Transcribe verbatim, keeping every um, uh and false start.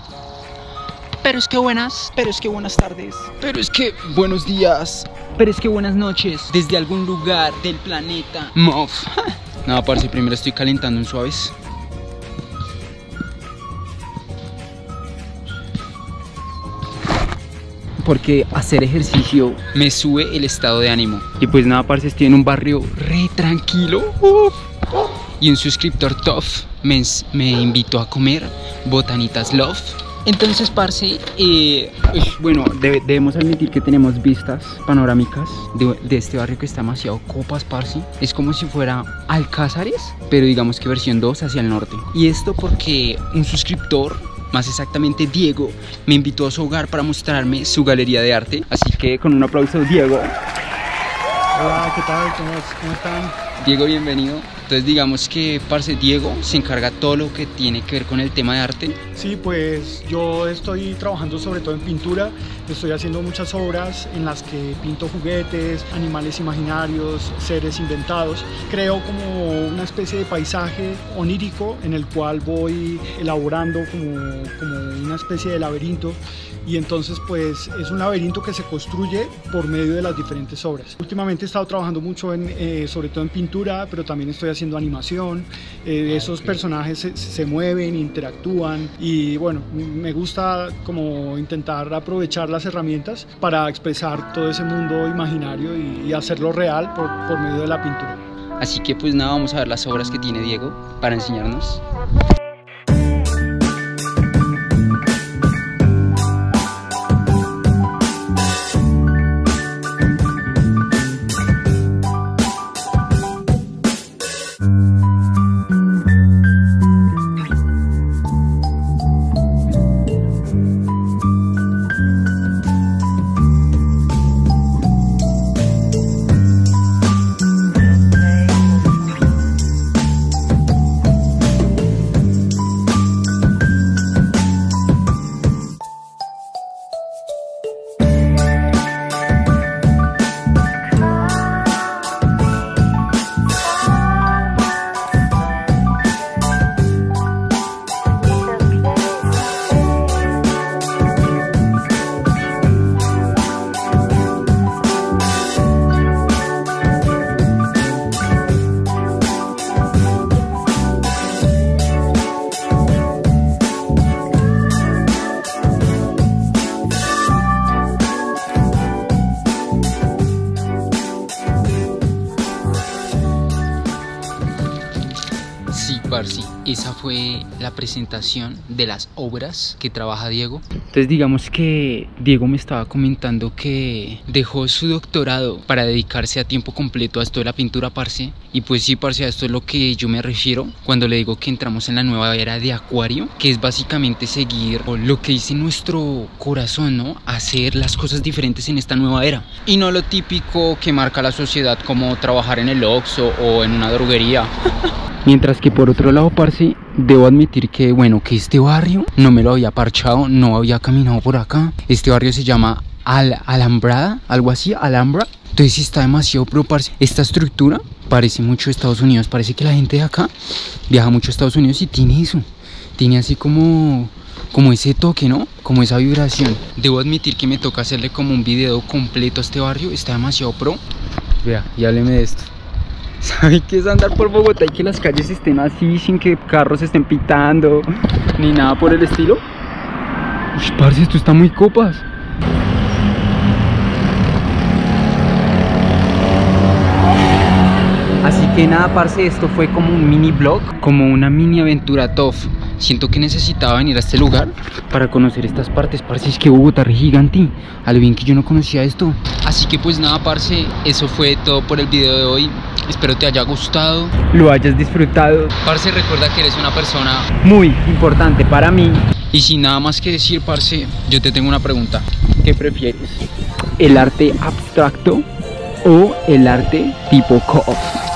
Pero es que buenas, Pero es que buenas tardes. pero es que buenos días, Pero es que buenas noches. Desde algún lugar del planeta. Mof. No, parce, primero estoy calentando un suaves. Porque hacer ejercicio Me sube el estado de ánimo. Y pues nada, parce, estoy en un barrio re tranquilo. Uf. Y un suscriptor tough me, ens- me invitó a comer botanitas love. Entonces, parce, eh, bueno, debe- debemos admitir que tenemos vistas panorámicas De, de este barrio que está demasiado copas, parce. Es como si fuera Alcázares, pero digamos que versión dos hacia el norte. Y esto porque un suscriptor, más exactamente Diego, me invitó a su hogar para mostrarme su galería de arte. Así que con un aplauso, Diego. Hola, ¿qué tal? ¿Cómo, cómo están? Diego, bienvenido. Entonces digamos que, parce, Diego se encarga todo lo que tiene que ver con el tema de arte. Sí, pues yo estoy trabajando sobre todo en pintura. Estoy haciendo muchas obras en las que pinto juguetes, animales imaginarios, seres inventados. Creo como una especie de paisaje onírico en el cual voy elaborando como, como una especie de laberinto. Y entonces pues es un laberinto que se construye por medio de las diferentes obras. Últimamente he estado trabajando mucho en, eh, sobre todo en pintura, pero también estoy haciendo animación. Eh, esos personajes se, se mueven, interactúan y bueno, me gusta como intentar aprovechar las herramientas para expresar todo ese mundo imaginario y, y hacerlo real por, por medio de la pintura. Así que pues nada, vamos a ver las obras que tiene Diego para enseñarnos. Parce, esa fue la presentación de las obras que trabaja Diego. Entonces digamos que Diego me estaba comentando que dejó su doctorado para dedicarse a tiempo completo a esto de la pintura, parce. Y pues sí, parce, a esto es lo que yo me refiero cuando le digo que entramos en la nueva era de Acuario, que es básicamente seguir lo que dice nuestro corazón, ¿no? Hacer las cosas diferentes en esta nueva era. Y no lo típico que marca la sociedad como trabajar en el Oxxo o en una droguería. Mientras que por otro lado, parce, debo admitir que, bueno, que este barrio no me lo había parchado, no había caminado por acá. Este barrio se llama Al Alambrada, algo así, Alhambra. Entonces sí está demasiado pro, parce. Esta estructura parece mucho Estados Unidos, parece que la gente de acá viaja mucho a Estados Unidos y tiene eso. Tiene así como, como ese toque, ¿no? Como esa vibración. Debo admitir que me toca hacerle como un video completo a este barrio, está demasiado pro. Vea, y hábleme de esto. ¿Sabe qué es andar por Bogotá y que las calles estén así sin que carros estén pitando ni nada por el estilo? Uy, parce, esto está muy copas. Así que nada, parce, esto fue como un mini vlog, como una mini aventura tough. Siento que necesitaba venir a este lugar para conocer estas partes, parce, es que Bogotá es gigante, a lo bien que yo no conocía esto. Así que pues nada, parce, eso fue todo por el video de hoy. Espero te haya gustado, lo hayas disfrutado. Parce, recuerda que eres una persona muy importante para mí. Y sin nada más que decir, parce, yo te tengo una pregunta. ¿Qué prefieres? ¿El arte abstracto o el arte tipo K O F?